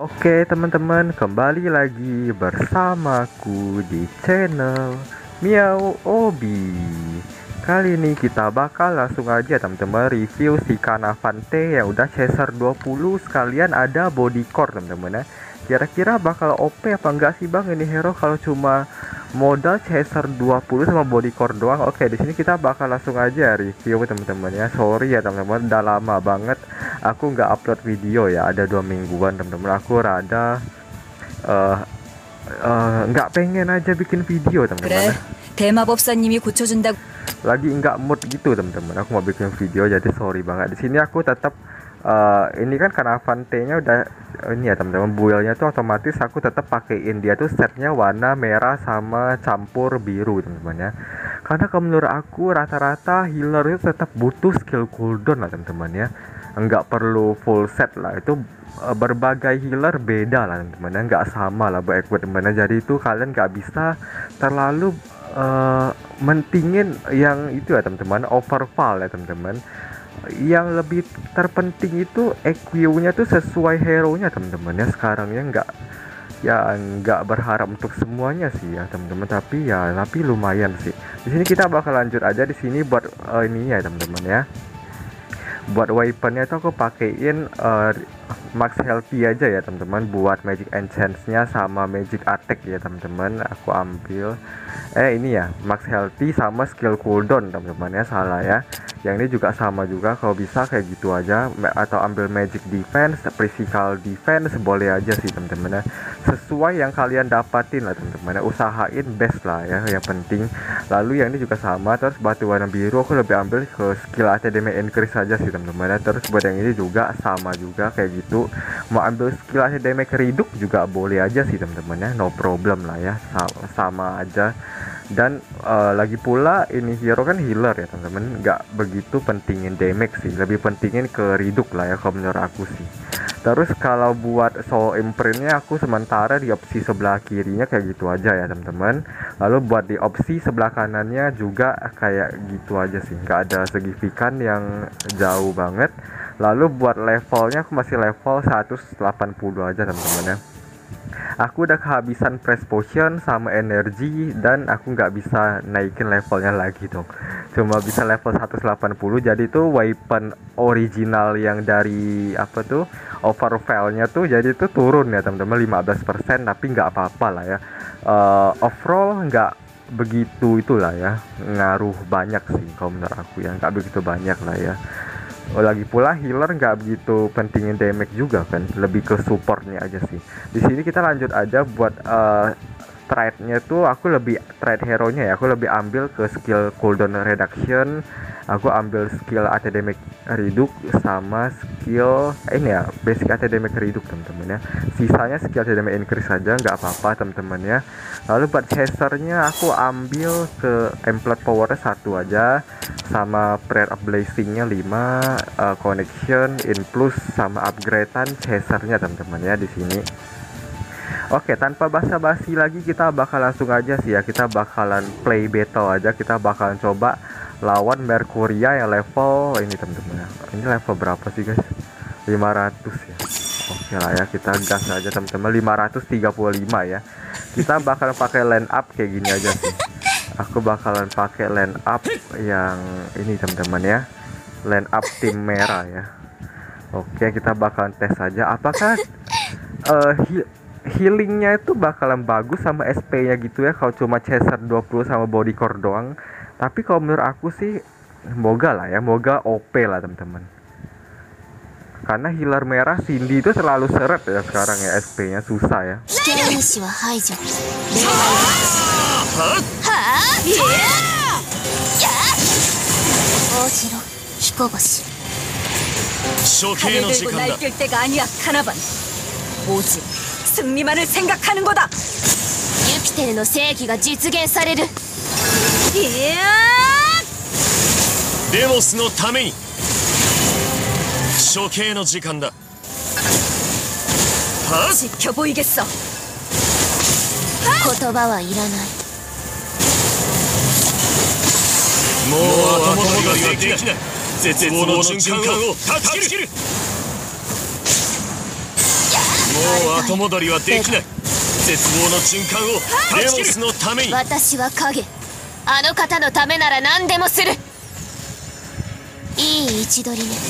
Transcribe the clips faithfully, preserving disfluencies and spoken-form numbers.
Oke teman-teman, kembali lagi bersamaku di channel Miao Obi. Kali ini kita bakal langsung aja teman-teman review si Kanavante yang udah Chaser dua puluh sekalian ada body core teman-teman ya. Kira-kira bakal O P apa enggak sih bang ini hero kalau cuma modal Chaser dua puluh sama body core doang? Oke, di sini kita bakal langsung aja review teman-teman ya. Sorry ya teman-teman, udah lama banget aku nggak upload video ya, ada dua mingguan teman-teman. Aku rada uh, uh, nggak pengen aja bikin video teman-teman. 대마법사님이 고쳐준다고. Lagi nggak mood gitu teman-teman. Aku mau bikin video jadi sorry banget. Di sini aku tetap uh, ini kan Kanavante-nya udah ini ya teman-teman, build-nya tuh otomatis aku tetap pakein dia tuh setnya warna merah sama campur biru teman-teman ya. Karena kalau menurut aku rata-rata healer itu tetap butuh skill cooldown lah teman-teman ya. Enggak perlu full set lah, itu uh, berbagai healer beda lah teman-teman ya, nggak sama lah buat equipment. Jadi itu kalian nggak bisa terlalu uh, mentingin yang itu ya teman-teman, overval ya teman-teman. Yang lebih terpenting itu E Q-nya tuh sesuai hero-nya teman-teman ya. Sekarang ya nggak ya nggak berharap untuk semuanya sih ya teman-teman, tapi ya tapi lumayan sih. Di sini kita bakal lanjut aja di sini buat uh, ini ya teman-teman ya. Buat weaponnya tuh aku pakein uh, max healthy aja ya teman-teman. Buat magic enchants-nya sama magic attack ya teman-teman, aku ambil eh ini ya max healthy sama skill cooldown teman-teman ya, salah ya. Yang ini juga sama juga, kalau bisa kayak gitu aja, atau ambil magic defense, physical defense boleh aja sih teman-teman ya, sesuai yang kalian dapatin lah teman-teman ya, usahain best lah ya yang penting. Lalu yang ini juga sama, terus batu warna biru aku lebih ambil ke skill A T D M increase aja sih teman-teman ya. Terus buat yang ini juga sama juga kayak gitu, mau ambil skill A T D M reduc juga boleh aja sih teman-teman ya, no problem lah ya, sama, sama aja. Dan uh, lagi pula ini hero kan healer ya teman-teman, nggak begitu pentingin damage sih, lebih pentingin ke reduc lah ya kalau menurut aku sih. Terus kalau buat soul imprintnya aku sementara di opsi sebelah kirinya kayak gitu aja ya teman-teman. Lalu buat di opsi sebelah kanannya juga kayak gitu aja sih, nggak ada signifikan yang jauh banget. Lalu buat levelnya aku masih level seratus delapan puluh aja teman-teman ya. Aku udah kehabisan press potion sama energi dan aku nggak bisa naikin levelnya lagi dong, cuma bisa level seratus delapan puluh. Jadi itu weapon original yang dari apa tuh overfall-nya tuh jadi itu turun ya teman-teman lima belas persen, tapi nggak apa-apa lah ya. Uh, overall nggak begitu itulah ya, ngaruh banyak sih kalau menurut aku ya, nggak begitu banyak lah ya. Oh, lagi pula healer nggak begitu pentingin damage juga kan, lebih ke supportnya aja sih. Di sini kita lanjut aja buat uh, trade-nya tuh aku lebih trade hero-nya ya, aku lebih ambil ke skill cooldown reduction, aku ambil skill A T D M reduc sama skill eh, ini ya basic A T D M reduc teman-teman ya. Sisanya skill A T D M increase saja nggak apa-apa teman-teman ya. Lalu buat chasernya aku ambil ke template powernya satu aja, sama prayer of blessingnya lima, uh, connection in plus sama upgradean chasernya teman-teman ya di sini. Oke, tanpa basa-basi lagi kita bakal langsung aja sih ya, kita bakalan play battle aja, kita bakalan coba lawan Mercuria yang level ini teman-teman ya. Ini level berapa sih guys? lima ratus ya. Oke lah ya, kita gas aja teman-teman, lima ratus tiga puluh lima ya. Kita bakalan pakai line up kayak gini aja sih. Aku bakalan pakai line up yang ini teman-teman ya, line up tim merah ya. Oke, kita bakalan tes aja apakah uh, he healingnya itu bakalan bagus sama S P nya gitu ya kalau cuma Chaser dua puluh sama body core doang. Tapi kalau menurut aku sih moga lah ya, moga O P lah teman-teman. Karena healer merah Cindy itu terlalu seret ya sekarang ya, S P nya susah ya. 달들고 날뛸 때가 아니야 카나반. 오직 승리만을 생각하는 거다. 유피테르의 세기가実現される. 데모스의 ために処刑の時間だ. 지켜보이겠어. 言葉はいらない。 もう後戻りはできない。絶望の循環を断ち切る。 もう後戻りはできない。絶望の循環をデモスのために。 私は影。あの方のためなら何でもする。いい位置取りね。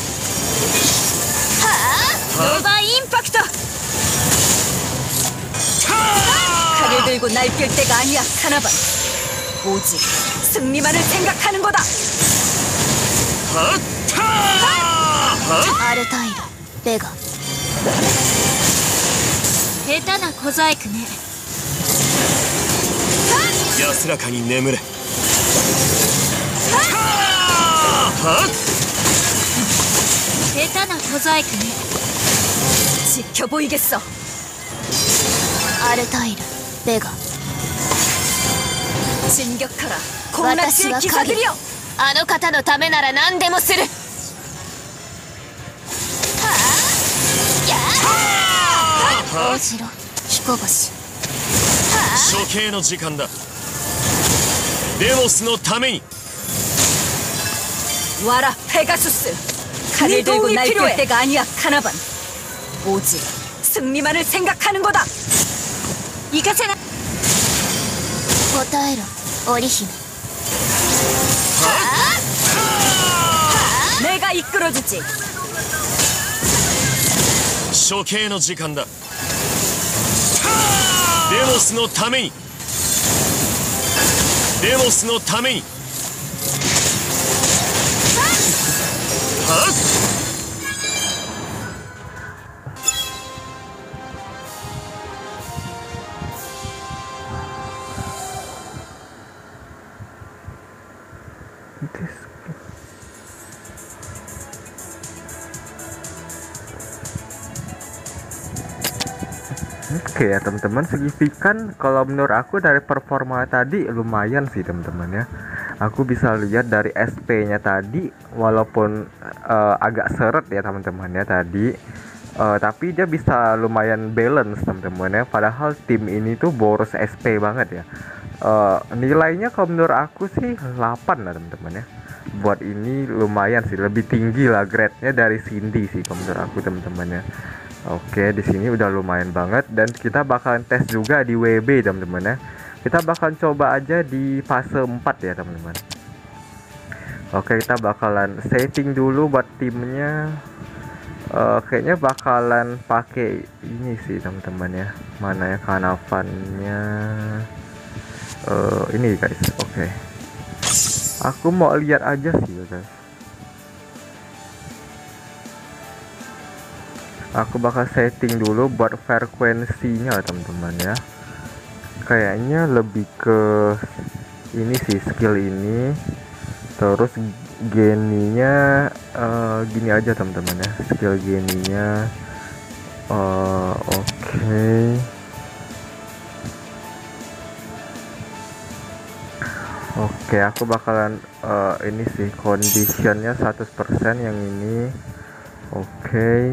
はあ、ノーバーインパクト. 칼을 들고 날뛸 때가 아니야, 카나반. 오직 승리만을 생각하는 거다. 아르타이르, 베가. 下手な小細工ね。 安らかに眠れ。 下手な小細工ね。지켜보이겠어. 아르타이르, 베가. 진격하라, 콩나스의 기사들이여. あの方のためなら何でもする。大城彦星。 処刑の時間だ。デモスのために。 와라, 페가수스. 칼을 들고 날뛸 때가 아니야, 카나반. 오직 승리만을 생각하는 거다. 이가세나. 答えろ、織姫。 내가 이끌어주지. 処刑の時間だ。デモスのために。デモスのために。はっ。 Oke ya teman-teman, signifikan kalau menurut aku dari performa tadi lumayan sih teman-teman ya. Aku bisa lihat dari S P-nya tadi walaupun uh, agak seret ya teman-teman ya tadi, uh, tapi dia bisa lumayan balance teman-teman ya. Padahal tim ini tuh boros S P banget ya. Uh, nilainya kalau menurut aku sih delapan lah teman-teman ya. Buat ini lumayan sih, lebih tinggi lah grade-nya dari Cindy sih kalau menurut aku teman-teman ya. Oke, di sini udah lumayan banget dan kita bakalan tes juga di W B teman-teman ya. Kita bakalan coba aja di fase empat ya teman-teman. Oke, kita bakalan setting dulu buat timnya. Uh, kayaknya bakalan pakai ini sih teman-teman ya. Mana ya Kanavannya? Uh, ini guys, oke. Aku mau lihat aja sih ya guys. Aku bakal setting dulu buat frekuensinya teman-teman ya. Kayaknya lebih ke ini sih, skill ini. Terus geninya uh, gini aja teman-teman ya. Skill geninya uh, oke okay. Oke, okay, aku bakalan uh, ini sih conditionnya seratus persen yang ini. Oke, okay.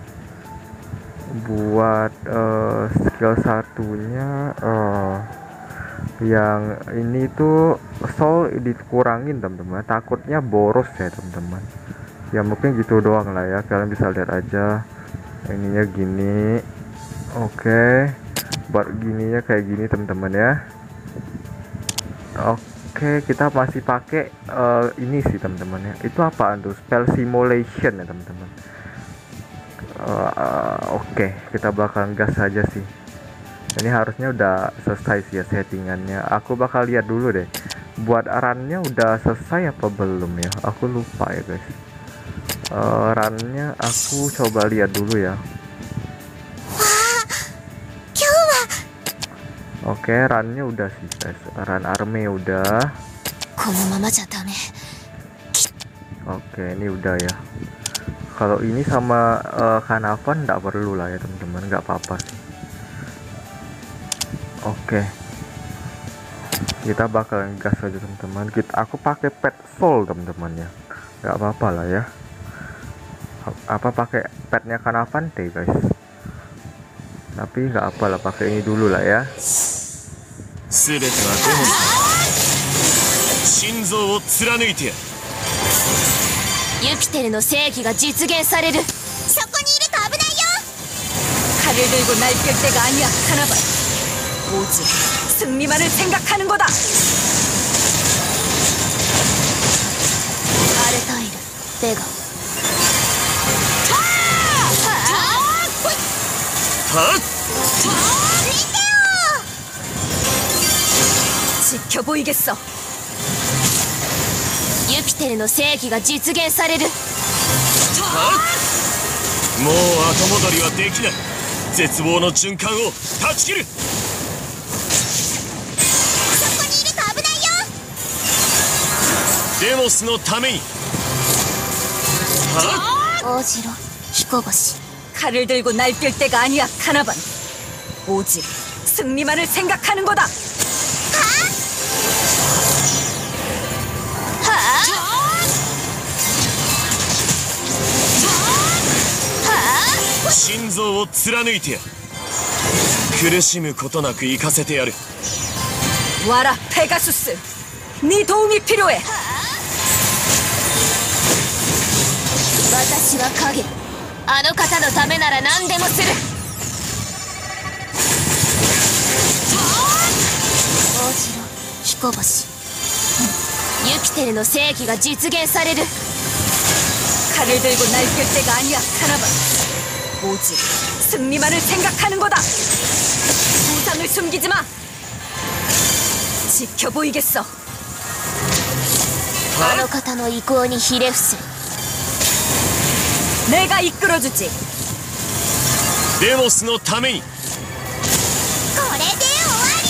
Buat uh, skill satunya uh, yang ini tuh soul dikurangin teman-teman, takutnya boros ya teman-teman ya, mungkin gitu doang lah ya, kalian bisa lihat aja ininya gini. Oke, okay. Buat gininya kayak gini teman-teman ya. Oke, okay, kita masih pakai uh, ini sih teman-teman ya. Itu apaan tuh? Spell simulation ya teman-teman. Uh, uh, Oke, okay. Kita bakal gas aja sih. Ini harusnya udah selesai sih ya settingannya. Aku bakal lihat dulu deh. Buat runnya udah selesai apa belum ya? Aku lupa ya guys. Uh, runnya aku coba lihat dulu ya. Oke, okay, runnya udah sih guys. Run army udah. Oke, okay, ini udah ya. Kalau ini sama uh, Kanavan nggak perlu lah ya teman-teman, nggak apa-apa sih. Oke, kita bakal gas aja teman-teman. Kita aku pakai pet soul teman-teman ya, nggak apa-apa lah ya. Apa pakai petnya Kanavan deh guys. Tapi nggak apa lah, pakai ini dulu lah ya. 全てはデモ心臓を貫いてや。 ユピテルの正義が実現される。そこにいると危ないよ。 칼을 들고 날뛸 때가 아니야, 카나반. 오직 승리만을 생각하는 거다. 아르타이르, 내가. 하! 지켜 보이겠어. ユピテルの正義が実現される。 もう後戻りはできない。絶望の循環を断ち切る。 そこにいると危ないよ。 デモスのために。 王子郎、彦星。 칼을 들고 날뛸 때가 아니야, 카나반. 오직 승리만을 생각하는 거다. 하? 心臓を貫いてやる。苦しむことなく行かせてやる。 와라, 페가수스. 네 도움이 필요해. 私は影。あの方のためなら何でもする。王子郎、彦星。ユピテルの正義が実現される。칼을 들고 날뛸 때가 아니야, 카나반. 오직 승리만을 생각하는 거다. 부상을 숨기지 마. 지켜 보이겠어. あの方の意向にひれ伏せ。 내가 이끌어주지. デモスのために。 これで終わり。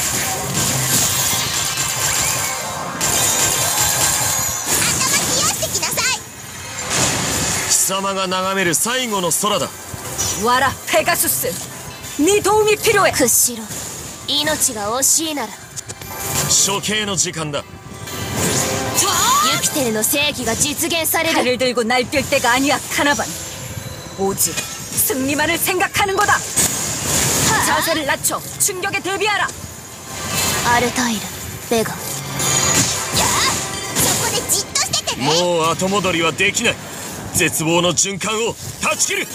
頭冷やしてきなさい。 貴様が眺める最後の空だ。 와라, 페가수스. 네 도움이 필요해. 그 싫어.命が惜しいなら。 処刑の時間だ。 ユピテルの正義が実現される。칼을 들고 날뛸 때가 아니야, 카나반. 오직 승리만을 생각하는 거다. 자세를 낮춰 충격에 대비하라. 아르타이르, 내가. 야, そこでじっとしててね。 もう後戻りはできない。絶望の循環を断ち切る。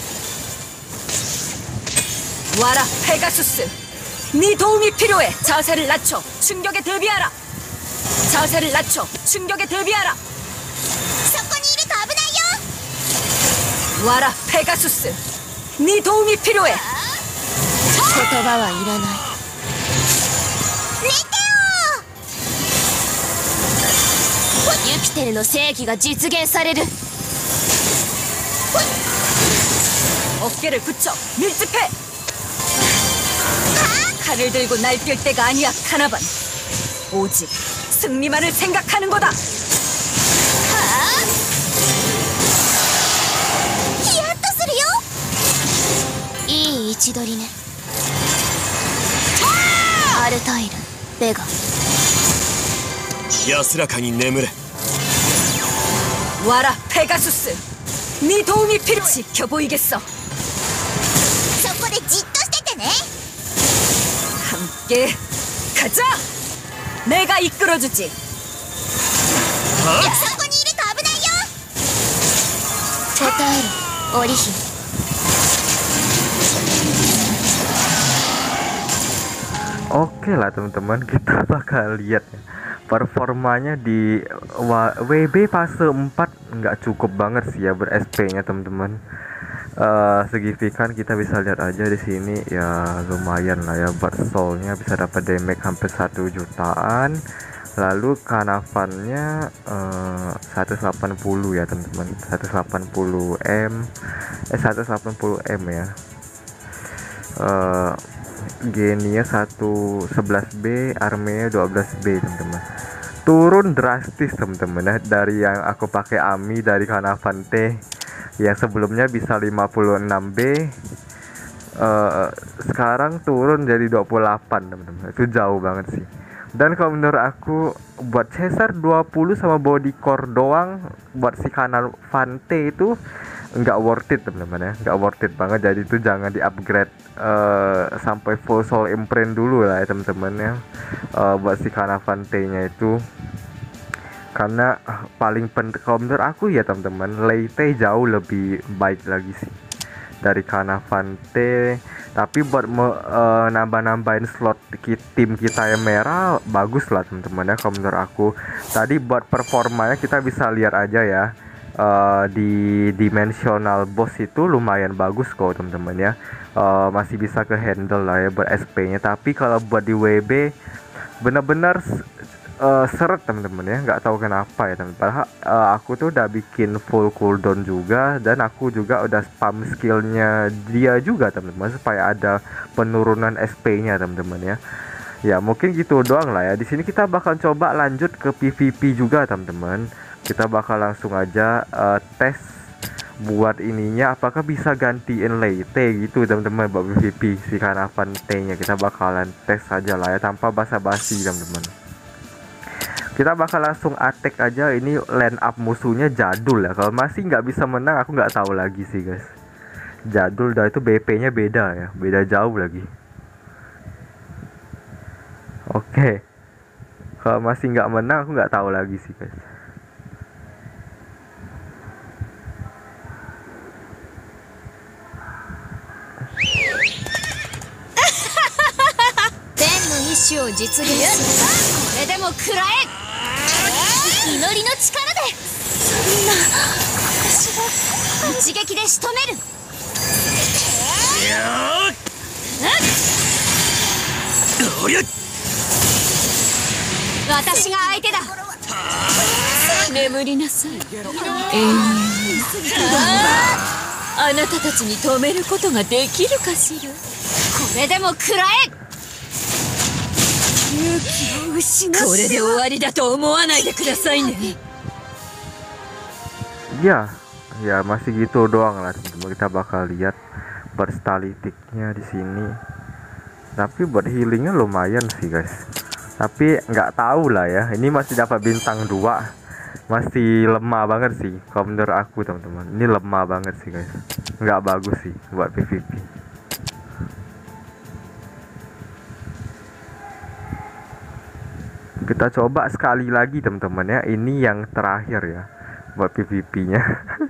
와라, 페가수스. 네 도움이 필요해. 자세를 낮춰 충격에 대비하라. 자세를 낮춰 충격에 대비하라. そこにいると危ないよ。 와라, 페가수스. 네 도움이 필요해. 言葉はいらない。寝てよ。ユピテルの正義が実現される。 어깨를 붙여 밀집해. 칼을 들고 날뛸 때가 아니야, 카나반. 오직 승리만을 생각하는 거다. 히야ッとするよ. 이位置取りね. 아르타이르, 내가. 安らかに眠れ。 와라, 페가수스. 네 도움이 필요. 지켜 보이겠어. そこでじっとしててね. 함께 가자. 내가 이끌어주지. は？ そこにいると危ないよ。答える、織姫。 Oke lah teman-teman, kita bakal lihat ya. Performanya di W B fase empat nggak cukup banget sih ya ber S P nya teman-teman. Uh, signifikan kita bisa lihat aja di sini ya, lumayan lah ya. Buat soulnya bisa dapat damage hampir satu jutaan. Lalu kanavannya uh, seratus delapan puluh ya teman-teman, seratus delapan puluh M eh seratus delapan puluh M ya. uh, Genia seratus sebelas B, armenya dua belas B teman-teman. Turun drastis teman-teman ya, dari yang aku pakai Ami dari Kanavan T yang sebelumnya bisa lima puluh enam B, uh, sekarang turun jadi dua puluh delapan teman-teman. Itu jauh banget sih. Dan kalau menurut aku buat Caesar dua puluh sama body core doang buat si Kanavan T itu nggak worth it teman-teman ya, nggak worth it banget. Jadi itu jangan di upgrade uh, sampai full soul imprint dulu lah ya teman-teman ya, uh, buat si Kanavan T nya itu. Karena paling penting kalau menurut aku ya teman-teman, Lei T jauh lebih baik lagi sih dari Kanavan T. Tapi buat me- eh, nambah-nambahin slot ki- tim kita yang merah bagus lah teman-teman ya kalau menurut aku. Tadi buat performanya kita bisa lihat aja ya. Eh, di dimensional boss itu lumayan bagus kok teman-teman ya. Eh, masih bisa ke handle lah ya buat S P-nya. Tapi kalau buat di W B bener-bener uh, seret teman-teman ya, nggak tahu kenapa ya teman. Padahal uh, aku tuh udah bikin full cooldown juga, dan aku juga udah spam skillnya dia juga teman-teman supaya ada penurunan S P-nya teman-teman ya. Ya mungkin gitu doang lah ya. Di sini kita bakal coba lanjut ke P V P juga teman-teman. Kita bakal langsung aja uh, tes buat ininya apakah bisa gantiin Leyte gitu teman-teman buat P V P si Caravan T-nya. Kita bakalan tes aja lah ya tanpa basa-basi teman-teman. Kita bakal langsung attack aja. Ini line up musuhnya jadul ya. Kalau masih nggak bisa menang aku nggak tahu lagi sih guys. Jadul dah itu B P-nya beda ya, beda jauh lagi. Oke, kalau masih nggak menang aku nggak tahu lagi sih guys. Ya, ya masih gitu doang lah teman-teman. Kita bakal lihat berstalitiknya di sini. Tapi buat healingnya lumayan sih guys. Tapi nggak tahu lah ya. Ini masih dapat bintang dua. Masih lemah banget sih kalau menurut aku teman-teman. Ini lemah banget sih guys. Nggak bagus sih buat P V P. Kita coba sekali lagi teman-teman ya. Ini yang terakhir ya buat P V P-nya.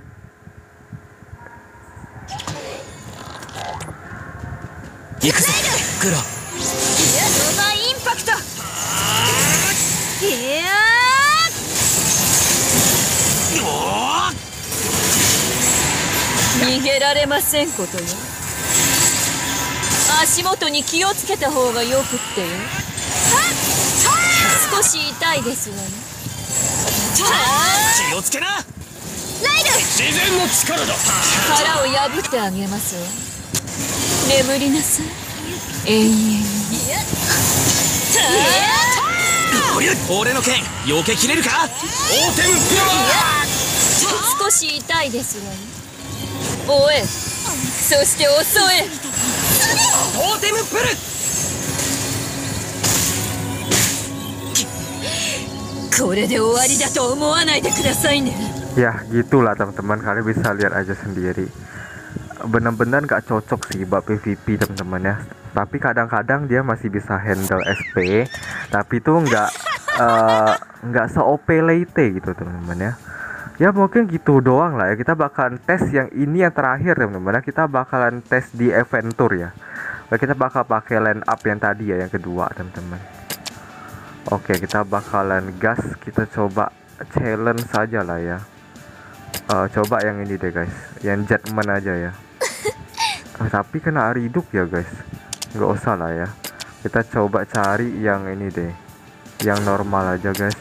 Ya gitulah teman-teman, kalian bisa lihat aja sendiri. Benar-benar gak cocok sih buat P V P teman-teman ya. Tapi kadang-kadang dia masih bisa handle S P, tapi tuh nggak uh, nggak se-O P Leyte gitu teman-teman ya. Ya mungkin gitu doang lah ya. Kita bakalan tes yang ini yang terakhir teman-teman ya. Kita bakalan tes di Adventure ya. Kita bakal pakai line up yang tadi ya, yang kedua teman-teman. Oke, kita bakalan gas. Kita coba challenge saja lah ya. Uh, coba yang ini deh guys, yang Jetman aja ya. Uh, tapi kena riduk ya guys. Nggak usah lah ya. Kita coba cari yang ini deh, yang normal aja guys.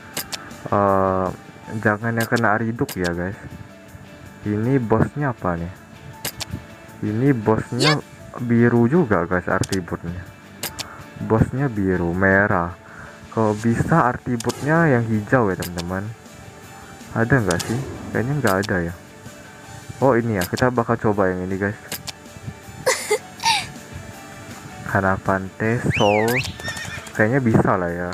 Uh, jangan yang kena riduk ya guys. Ini bosnya apa nih? Ini bosnya biru juga guys, artibutnya. Bosnya biru merah. Kalau bisa artibutnya yang hijau ya teman-teman. Ada nggak sih? Kayaknya nggak ada ya. Oh ini ya, kita bakal coba yang ini guys. Caravan T Soul. Kayaknya bisa lah ya.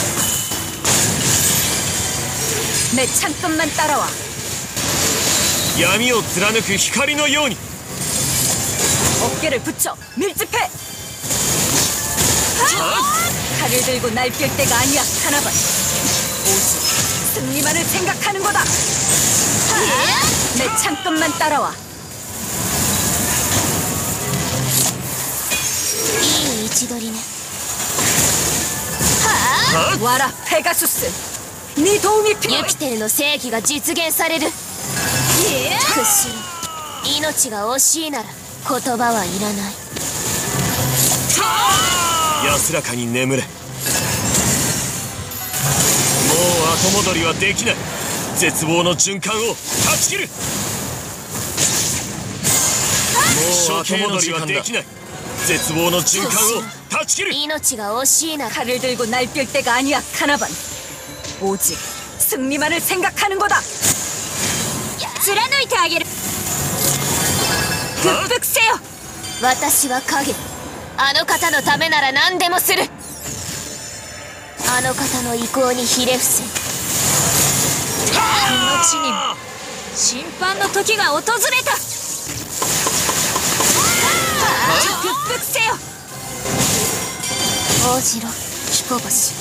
내 창법만 따라와. 闇を貫く光のように 어깨를 붙여 밀집해. 칼을 들고 날뛸 때가 아니야, 카나반. 오직 승리만을 생각하는 거다. 내 창끝만 따라와. いい位置取りね。 와라, 페가수스. 네 도움이 ユ 필요해. ピテルの正義が実現される。屈しろ。命が惜しいなら言葉はいらない。 安らかに眠れ。もう後戻りはできない。絶望の循環を断ち切る。もう後戻りはできない。絶望の循環を断ち切る。 命が惜しいなら 칼을 들고 날뛸 때가 아니야, 카나반. 오직 승리만을 생각하는 거다. 貫いてあげる。 급백세요. 私は影。あの方のためなら何でもする。あの方の意向にひれ伏せ。この地にも審判の時が訪れた。 급백세요. 大城彦星。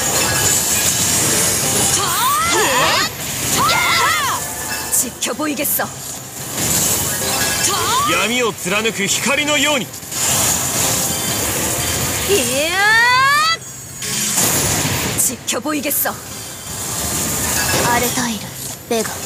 지켜 보이겠어. 闇を貫く光のように 지켜 보이겠어. アルタイルベガ。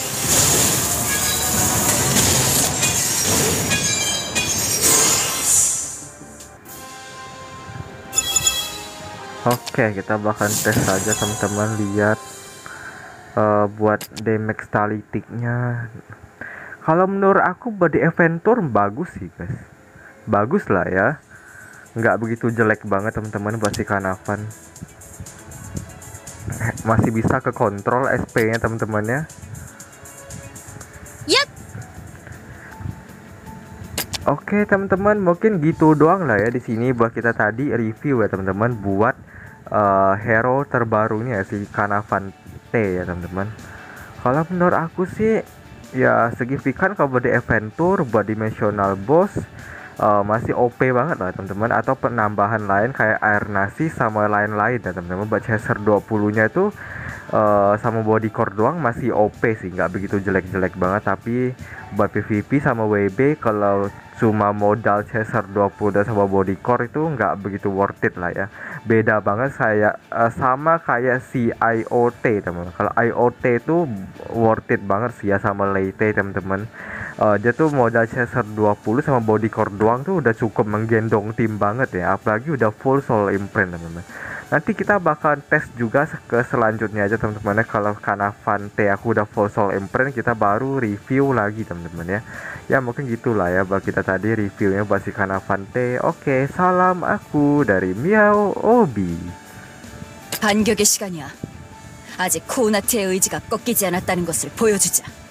Oke, kita bahkan tes saja teman-teman, lihat uh, buat damage stalitiknya. Kalau menurut aku body Aventur bagus sih guys, bagus lah ya, nggak begitu jelek banget teman-teman buat si Kanavan. Masih bisa ke kontrol S P nya teman-teman ya. Yap. Oke teman-teman, mungkin gitu doang lah ya di sini buat kita tadi review ya teman-teman buat uh, hero terbarunya si Kanavan T ya teman-teman. Kalau menurut aku sih ya signifikan kalau body Aventur buat dimensional boss uh, masih O P banget lah teman-teman, atau penambahan lain kayak air nasi sama lain-lain ya teman-teman. Buat Chaser dua puluh nya itu uh, sama body core doang masih O P sih, nggak begitu jelek-jelek banget. Tapi buat P V P sama W B kalau cuma modal Chaser dua puluh dan sama body core itu nggak begitu worth it lah ya. Beda banget saya uh, sama kayak si I O T teman. Kalau I O T itu worth it banget sih ya sama Leyte teman-teman. Uh, dia tuh modal Chaser dua puluh sama body core doang tuh udah cukup menggendong tim banget ya, apalagi udah full soul imprint teman-teman. Nanti kita bakal tes juga ke selanjutnya aja teman-teman ya. Kalau Kanavan T aku udah full soul imprint, kita baru review lagi teman-teman ya. Ya mungkin gitulah ya buat kita tadi reviewnya buat si Kanavan T. Oke, salam aku dari Miao Obi. 반격의 시간이야. 아직 코우나트의 의지가 꺾이지 않았다는 것을 보여주자.